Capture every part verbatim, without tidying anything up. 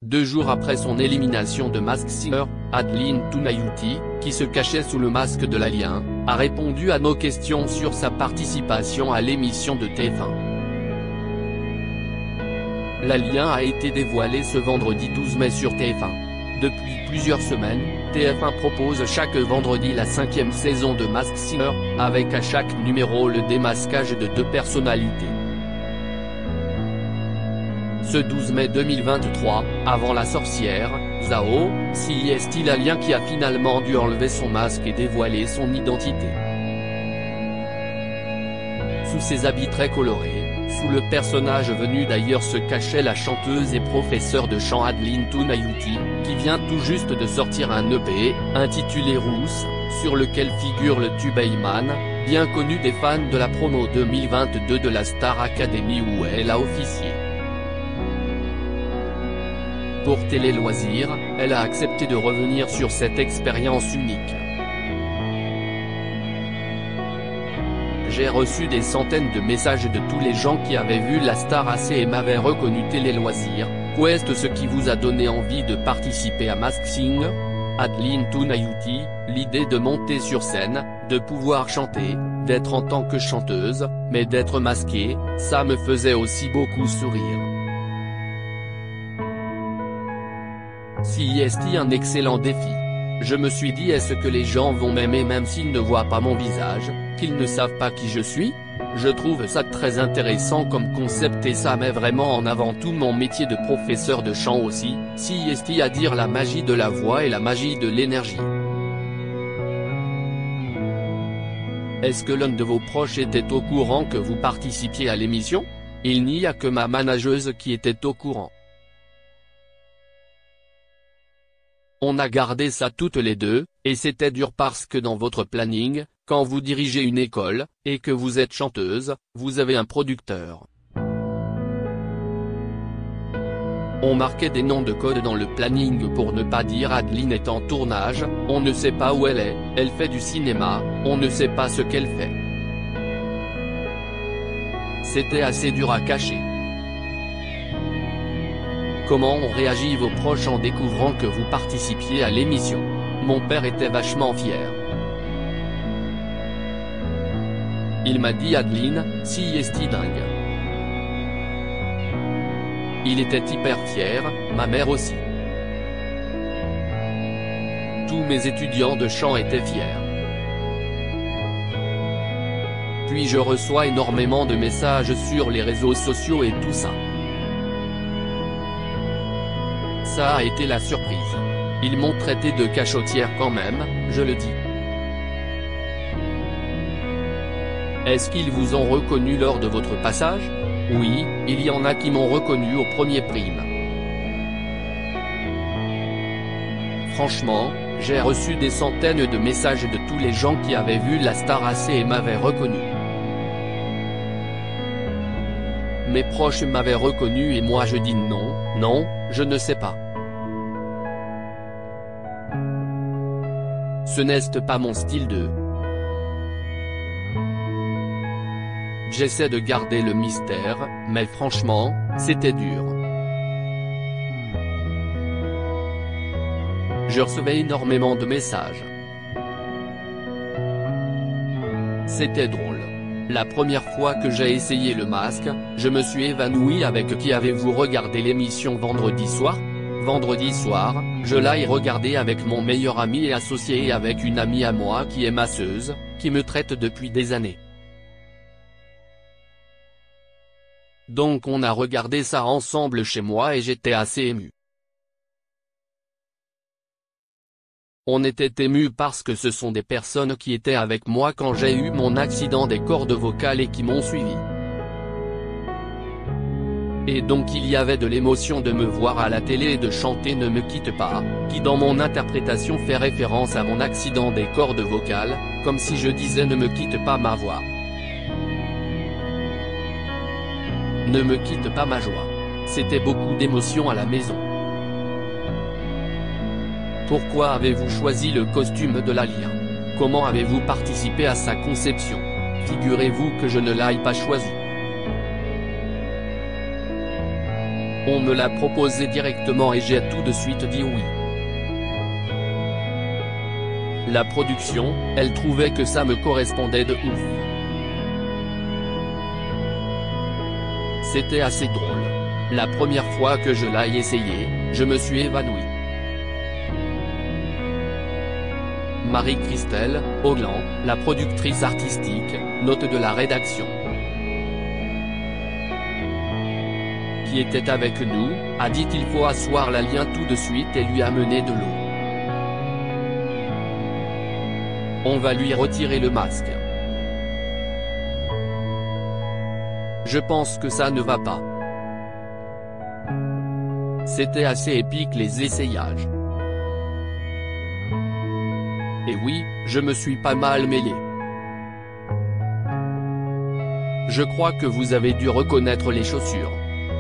Deux jours après son élimination de Masked Singer, Adeline Tounayouti, qui se cachait sous le masque de l'Alien, a répondu à nos questions sur sa participation à l'émission de T F un. L'Alien a été dévoilé ce vendredi douze mai sur T F un. Depuis plusieurs semaines, T F un propose chaque vendredi la cinquième saison de Masked Singer, avec à chaque numéro le démasquage de deux personnalités. Ce douze mai deux mille vingt-trois, avant la sorcière, Zao, si est-il l'Alien qui a finalement dû enlever son masque et dévoiler son identité. Sous ses habits très colorés, sous le personnage venu d'ailleurs se cachait la chanteuse et professeure de chant Adeline Tounayouti, qui vient tout juste de sortir un E P, intitulé Rousse, sur lequel figure le tube Heyman, bien connu des fans de la promo deux mille vingt-deux de la Star Academy où elle a officié. Pour Télé Loisirs, elle a accepté de revenir sur cette expérience unique. J'ai reçu des centaines de messages de tous les gens qui avaient vu la star assez et m'avaient reconnu. Télé Loisirs, qu'est-ce ce qui vous a donné envie de participer à Masked Singer? Adeline Tounayouti, l'idée de monter sur scène, de pouvoir chanter, d'être en tant que chanteuse, mais d'être masquée, ça me faisait aussi beaucoup sourire. Si est un excellent défi. Je me suis dit est-ce que les gens vont m'aimer même s'ils ne voient pas mon visage, qu'ils ne savent pas qui je suis? Je trouve ça très intéressant comme concept et ça met vraiment en avant tout mon métier de professeur de chant aussi, si est à dire la magie de la voix et la magie de l'énergie. Est-ce que l'un de vos proches était au courant que vous participiez à l'émission? Il n'y a que ma manageuse qui était au courant. On a gardé ça toutes les deux, et c'était dur parce que dans votre planning, quand vous dirigez une école, et que vous êtes chanteuse, vous avez un producteur. On marquait des noms de code dans le planning pour ne pas dire Adeline est en tournage, on ne sait pas où elle est, elle fait du cinéma, on ne sait pas ce qu'elle fait. C'était assez dur à cacher. Comment ont réagi vos proches en découvrant que vous participiez à l'émission? Mon père était vachement fier. Il m'a dit Adeline, si est-il dingue. Il était hyper fier, ma mère aussi. Tous mes étudiants de chant étaient fiers. Puis je reçois énormément de messages sur les réseaux sociaux et tout ça. Ça a été la surprise. Ils m'ont traité de cachotière quand même, je le dis. Est-ce qu'ils vous ont reconnu lors de votre passage? Oui, il y en a qui m'ont reconnu au premier prime. Franchement, j'ai reçu des centaines de messages de tous les gens qui avaient vu la star assez et m'avaient reconnu. Mes proches m'avaient reconnu et moi je dis non, non, je ne sais pas. Ce n'est pas mon style de... J'essaie de garder le mystère, mais franchement, c'était dur. Je recevais énormément de messages. C'était drôle. La première fois que j'ai essayé le masque, je me suis évanoui avec qui avez-vous regardé l'émission vendredi soir? Vendredi soir, je l'ai regardé avec mon meilleur ami et associé et avec une amie à moi qui est masseuse, qui me traite depuis des années. Donc on a regardé ça ensemble chez moi et j'étais assez ému. On était ému parce que ce sont des personnes qui étaient avec moi quand j'ai eu mon accident des cordes vocales et qui m'ont suivi. Et donc il y avait de l'émotion de me voir à la télé et de chanter Ne me quitte pas, qui dans mon interprétation fait référence à mon accident des cordes vocales, comme si je disais ne me quitte pas ma voix. Ne me quitte pas ma joie. C'était beaucoup d'émotions à la maison. Pourquoi avez-vous choisi le costume de l'Alien? Comment avez-vous participé à sa conception? Figurez-vous que je ne l'ai pas choisi. On me l'a proposé directement et j'ai tout de suite dit oui. La production, elle trouvait que ça me correspondait de ouf. C'était assez drôle. La première fois que je l'ai essayé, je me suis évanoui. Marie-Christelle Oglan, la productrice artistique, note de la rédaction, qui était avec nous, a dit qu'il faut asseoir la lien tout de suite et lui amener de l'eau. On va lui retirer le masque. Je pense que ça ne va pas. C'était assez épique les essayages. Et oui, je me suis pas mal mêlé. Je crois que vous avez dû reconnaître les chaussures.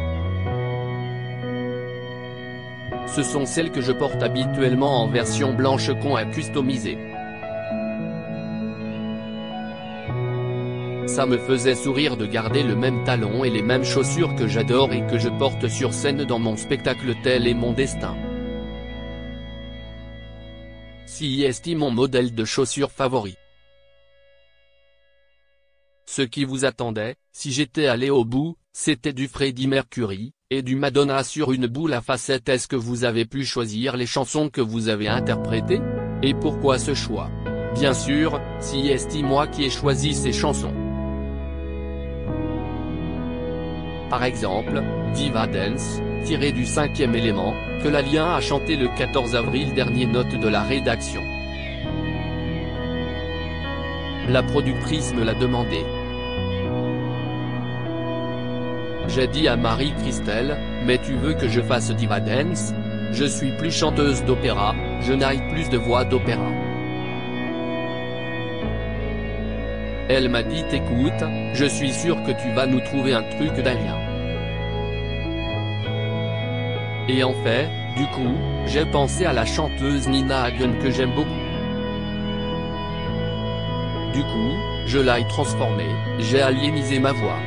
Ce sont celles que je porte habituellement en version blanche qu'on a customisée. Ça me faisait sourire de garder le même talon et les mêmes chaussures que j'adore et que je porte sur scène dans mon spectacle Tel est mon destin. C est mon modèle de chaussures favori. Ce qui vous attendait, si j'étais allé au bout, c'était du Freddie Mercury, et du Madonna sur une boule à facettes. Est-ce que vous avez pu choisir les chansons que vous avez interprétées? Et pourquoi ce choix? Bien sûr, C est moi qui ai choisi ces chansons. Par exemple, Diva Dance, tiré du cinquième élément, que Lalien a chanté le quatorze avril dernier. Note de la rédaction. La productrice me l'a demandé. J'ai dit à Marie-Christelle, mais tu veux que je fasse Diva Dance? Je suis plus chanteuse d'opéra, je n'ai plus de voix d'opéra. Elle m'a dit écoute, je suis sûr que tu vas nous trouver un truc d'Alien. Et en fait, du coup, j'ai pensé à la chanteuse Nina Hagen que j'aime beaucoup. Du coup, je l'ai transformée, j'ai aliénisé ma voix.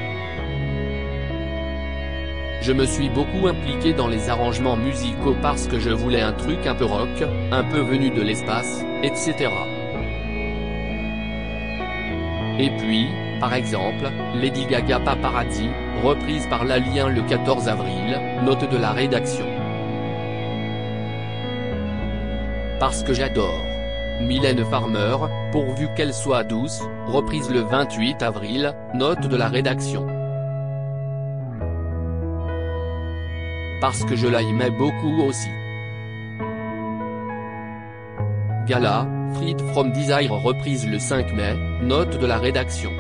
Je me suis beaucoup impliqué dans les arrangements musicaux parce que je voulais un truc un peu rock, un peu venu de l'espace, et cetera. Et puis, par exemple, Lady Gaga Paparazzi, reprise par Lalien le quatorze avril, note de la rédaction. Parce que j'adore. Mylène Farmer, pourvu qu'elle soit douce, reprise le vingt-huit avril, note de la rédaction. Parce que je l'aimais beaucoup aussi. Gala, Freed from Desire reprise le cinq mai, note de la rédaction.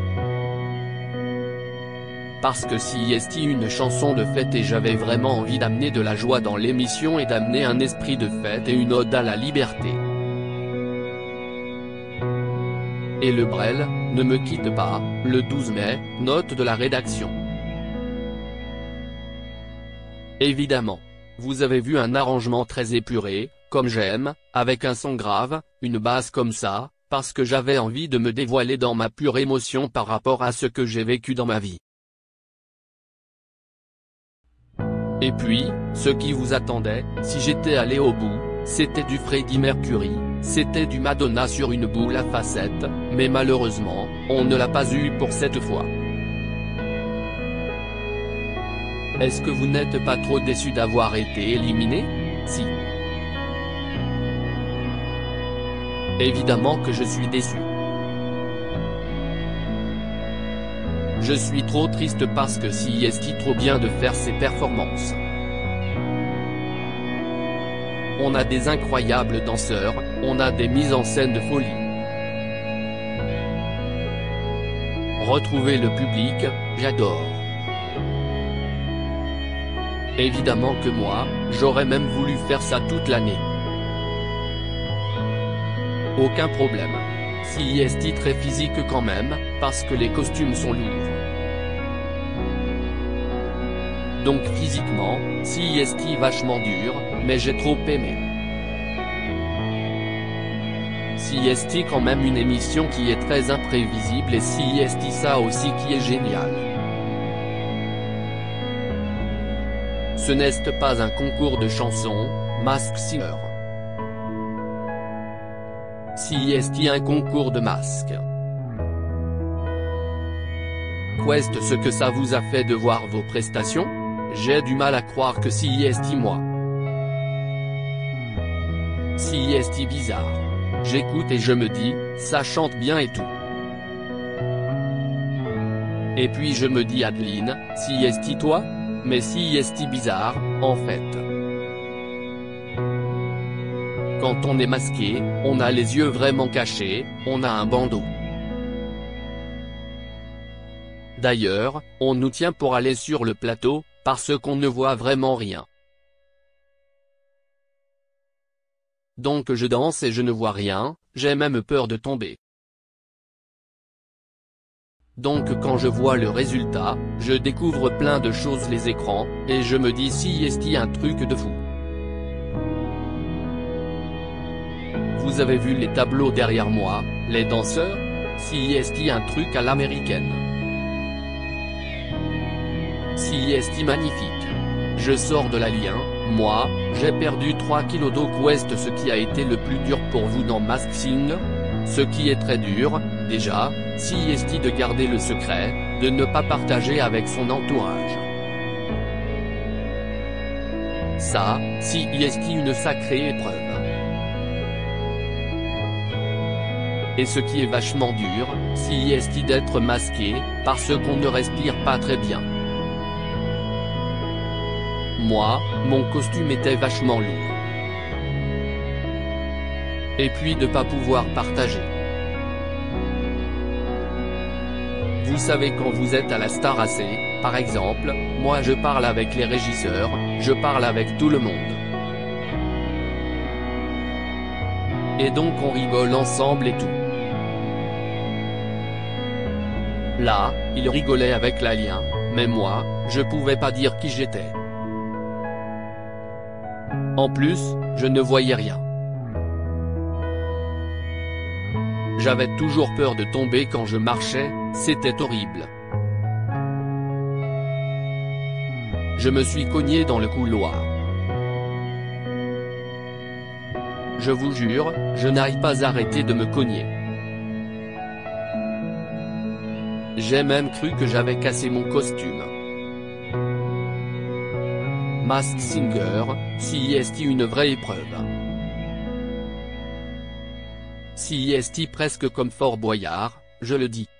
Parce que si est une chanson de fête et j'avais vraiment envie d'amener de la joie dans l'émission et d'amener un esprit de fête et une ode à la liberté. Et le Brel, ne me quitte pas, le douze mai, note de la rédaction. Évidemment. Vous avez vu un arrangement très épuré, comme j'aime, avec un son grave, une basse comme ça, parce que j'avais envie de me dévoiler dans ma pure émotion par rapport à ce que j'ai vécu dans ma vie. Et puis, ce qui vous attendait, si j'étais allé au bout, c'était du Freddie Mercury, c'était du Madonna sur une boule à facettes, mais malheureusement, on ne l'a pas eu pour cette fois. Est-ce que vous n'êtes pas trop déçu d'avoir été éliminé? Si. Évidemment que je suis déçu. Je suis trop triste parce que si est trop bien de faire ses performances. On a des incroyables danseurs, on a des mises en scène de folie. Retrouver le public, j'adore. Évidemment que moi, j'aurais même voulu faire ça toute l'année. Aucun problème. Si est très physique quand même, parce que les costumes sont lourds. Donc physiquement, si est vachement dur, mais j'ai trop aimé. Si est quand même une émission qui est très imprévisible et si est ça aussi qui est génial. Ce n'est pas un concours de chansons, Masked Singer. Si est un concours de masques. Qu'est-ce ce que ça vous a fait de voir vos prestations? J'ai du mal à croire que si est moi. Si est bizarre. J'écoute et je me dis, ça chante bien et tout. Et puis je me dis Adeline, si est toi? Mais si est bizarre, en fait. Quand on est masqué, on a les yeux vraiment cachés, on a un bandeau. D'ailleurs, on nous tient pour aller sur le plateau, parce qu'on ne voit vraiment rien. Donc je danse et je ne vois rien, j'ai même peur de tomber. Donc quand je vois le résultat, je découvre plein de choses les écrans, et je me dis si est un truc de fou. Vous avez vu les tableaux derrière moi, les danseurs? Si est un truc à l'américaine. Si est magnifique. Je sors de la lien, moi, j'ai perdu trois kilos d'eau. Qu'est ce qui a été le plus dur pour vous dans Masked Singer? Ce qui est très dur, déjà, si est de garder le secret, de ne pas partager avec son entourage. Ça, si est une sacrée épreuve. Et ce qui est vachement dur, si est d'être masqué, parce qu'on ne respire pas très bien. Moi, mon costume était vachement lourd. Et puis de pas pouvoir partager. Vous savez quand vous êtes à la Star A C, par exemple, moi je parle avec les régisseurs, je parle avec tout le monde. Et donc on rigole ensemble et tout. Là, il rigolait avec l'alien, mais moi, je pouvais pas dire qui j'étais. En plus, je ne voyais rien. J'avais toujours peur de tomber quand je marchais, c'était horrible. Je me suis cogné dans le couloir. Je vous jure, je n'arrive pas à arrêter de me cogner. J'ai même cru que j'avais cassé mon costume. Masked Singer, si est une vraie épreuve. Si est presque comme Fort Boyard, je le dis.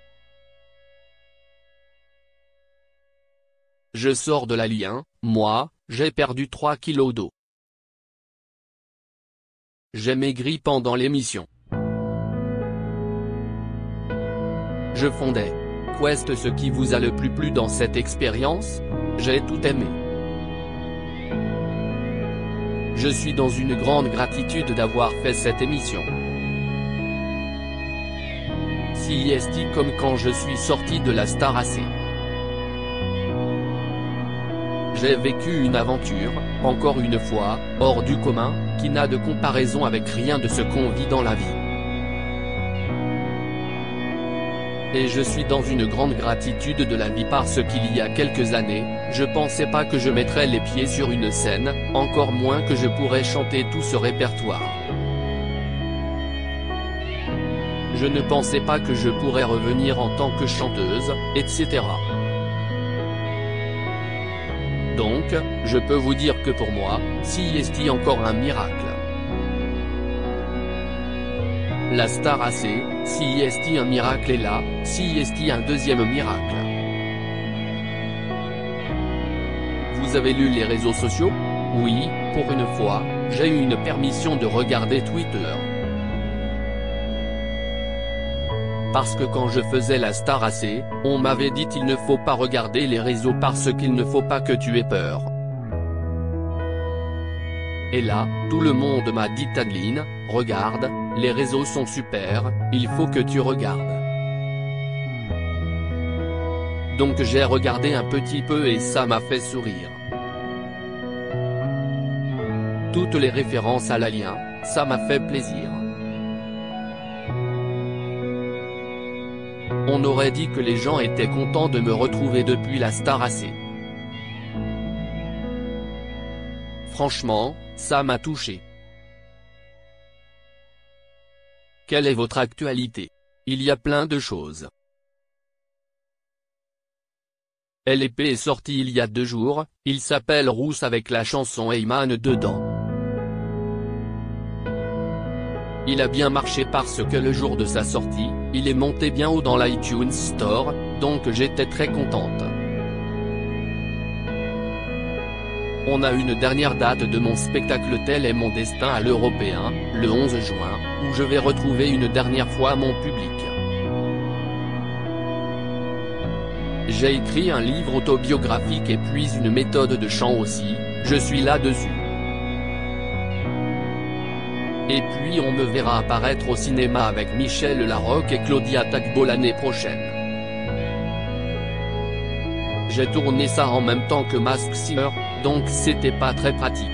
Je sors de la lien, moi, j'ai perdu trois kilos d'eau. J'ai maigri pendant l'émission. Je fondais. Qu'est ce qui vous a le plus plu dans cette expérience? J'ai tout aimé. Je suis dans une grande gratitude d'avoir fait cette émission. Si est comme quand je suis sorti de la Star A C. J'ai vécu une aventure, encore une fois, hors du commun, qui n'a de comparaison avec rien de ce qu'on vit dans la vie. Et je suis dans une grande gratitude de la vie parce qu'il y a quelques années, je pensais pas que je mettrais les pieds sur une scène, encore moins que je pourrais chanter tout ce répertoire. Je ne pensais pas que je pourrais revenir en tant que chanteuse, et cetera. Donc, je peux vous dire que pour moi, si est encore un miracle. La Star A C, si est un miracle est là, si est un deuxième miracle. Vous avez lu les réseaux sociaux? Oui, pour une fois, j'ai eu une permission de regarder Twitter. Parce que quand je faisais la Star A C, on m'avait dit il ne faut pas regarder les réseaux parce qu'il ne faut pas que tu aies peur. Et là, tout le monde m'a dit Adeline, regarde, les réseaux sont super, il faut que tu regardes. Donc j'ai regardé un petit peu et ça m'a fait sourire. Toutes les références à l'alien, ça m'a fait plaisir. On aurait dit que les gens étaient contents de me retrouver depuis la Star A C. Franchement, ça m'a touché. Quelle est votre actualité? Il y a plein de choses. L P est sorti il y a deux jours, il s'appelle Rousse avec la chanson Heyman dedans. Il a bien marché parce que le jour de sa sortie, il est monté bien haut dans l'iTunes Store, donc j'étais très contente. On a une dernière date de mon spectacle Tel est mon destin à l'Européen, le onze juin, où je vais retrouver une dernière fois mon public. J'ai écrit un livre autobiographique et puis une méthode de chant aussi, je suis là-dessus. Et puis on me verra apparaître au cinéma avec Michel Larocque et Claudia Tagbo l'année prochaine. J'ai tourné ça en même temps que Masked Singer, donc c'était pas très pratique.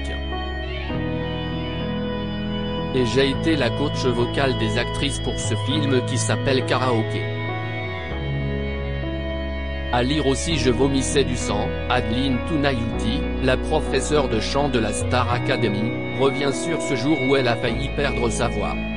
Et j'ai été la coach vocale des actrices pour ce film qui s'appelle Karaoké. À lire aussi Je vomissais du sang, Adeline Tunayuti, la professeure de chant de la Star Academy, revient sur ce jour où elle a failli perdre sa voix.